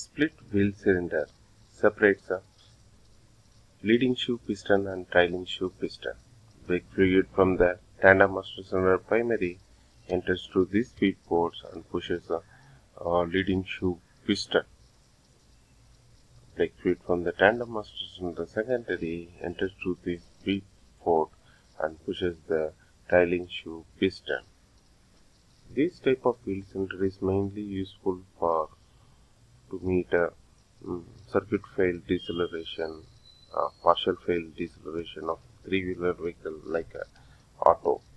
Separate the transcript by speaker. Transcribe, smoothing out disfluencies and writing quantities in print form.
Speaker 1: Split wheel cylinder separates the leading shoe piston and trailing shoe piston. Brake fluid from the tandem master cylinder primary enters through these feed ports and pushes the leading shoe piston. Brake fluid from the tandem master cylinder secondary enters through this feed port and pushes the trailing shoe piston. This type of wheel cylinder is mainly useful to meter circuit fail deceleration, partial fail deceleration of three-wheeler vehicle like a auto.